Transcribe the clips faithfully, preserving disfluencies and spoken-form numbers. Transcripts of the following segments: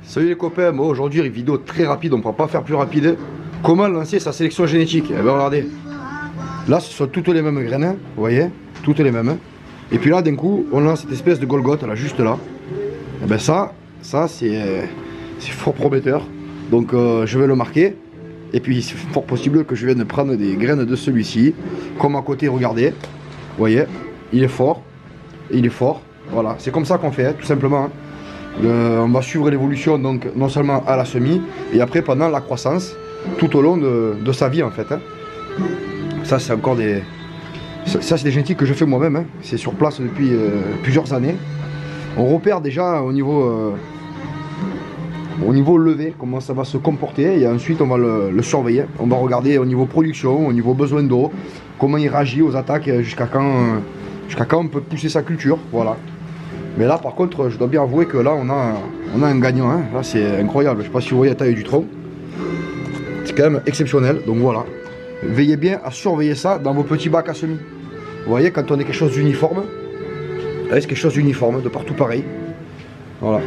Salut les copains, bon, aujourd'hui une vidéo très rapide, on ne pourra pas faire plus rapide. Comment lancer sa sélection génétique? Eh bien regardez, là ce sont toutes les mêmes graines, hein, vous voyez, toutes les mêmes. Et puis là d'un coup on lance cette espèce de Golgoth là, juste là. Et bien ça, ça c'est fort prometteur. Donc euh, je vais le marquer. Et puis c'est fort possible que je vienne prendre des graines de celui-ci. Comme à côté, regardez, vous voyez, il est fort, il est fort. Voilà, c'est comme ça qu'on fait, hein, tout simplement. Hein. Le, on va suivre l'évolution donc non seulement à la semis et après pendant la croissance tout au long de, de sa vie en fait. Hein. Ça c'est encore des ça, ça c'est des génétiques que je fais moi-même. Hein. C'est sur place depuis euh, plusieurs années. On repère déjà au niveau euh, au niveau levé comment ça va se comporter et ensuite on va le, le surveiller. On va regarder au niveau production, au niveau besoin d'eau, comment il réagit aux attaques jusqu'à quand euh, jusqu'à quand on peut pousser sa culture. Voilà. Mais là par contre je dois bien avouer que là on a, on a un gagnant, hein. Là c'est incroyable, je sais pas si vous voyez la taille du tronc. C'est quand même exceptionnel, donc voilà. Veillez bien à surveiller ça dans vos petits bacs à semis. Vous voyez quand on est quelque chose d'uniforme, là c'est quelque chose d'uniforme, de partout pareil. Voilà.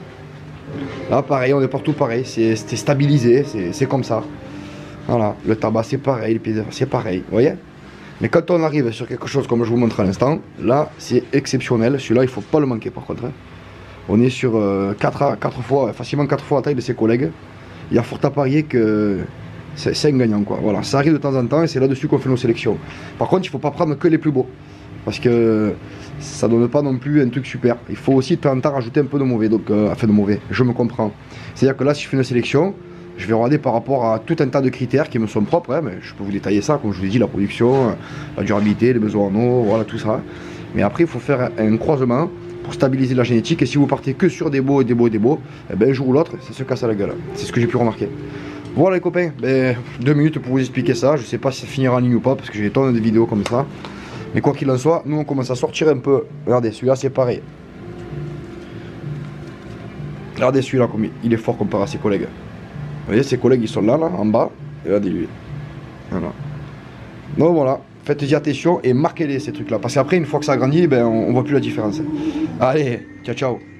Là pareil, on est partout pareil, c'est stabilisé, c'est comme ça. Voilà, le tabac c'est pareil, les pieds c'est pareil, vous voyez. Mais quand on arrive sur quelque chose comme je vous montre à l'instant, là c'est exceptionnel. Celui-là il ne faut pas le manquer par contre. Hein. On est sur euh, quatre, quatre fois, facilement quatre fois la taille de ses collègues. Il y a fort à parier que c'est un gagnant quoi. Voilà, ça arrive de temps en temps et c'est là-dessus qu'on fait nos sélections. Par contre il ne faut pas prendre que les plus beaux. Parce que ça ne donne pas non plus un truc super. Il faut aussi de temps en temps rajouter un peu de mauvais. Donc, euh, enfin de mauvais, je me comprends. C'est-à-dire que là si je fais une sélection, je vais regarder par rapport à tout un tas de critères qui me sont propres, hein, mais je peux vous détailler ça, comme je vous l'ai dit, la production, la durabilité, les besoins en eau, voilà tout ça. Mais après, il faut faire un croisement pour stabiliser la génétique, et si vous partez que sur des beaux et des beaux et des beaux, eh ben, un jour ou l'autre, ça se casse à la gueule. C'est ce que j'ai pu remarquer. Voilà les copains, ben, deux minutes pour vous expliquer ça. Je sais pas si ça finira en ligne ou pas, parce que j'ai des tonnes de vidéos comme ça. Mais quoi qu'il en soit, nous on commence à sortir un peu. Regardez, celui-là c'est pareil. Regardez celui-là, comme il est fort comparé à ses collègues. Vous voyez, ses collègues ils sont là, là, en bas. Et regardez lui. Voilà. Donc voilà, faites-y attention et marquez-les ces trucs-là. Parce qu'après, une fois que ça grandit, ben, on, on voit plus la différence. Allez, ciao ciao.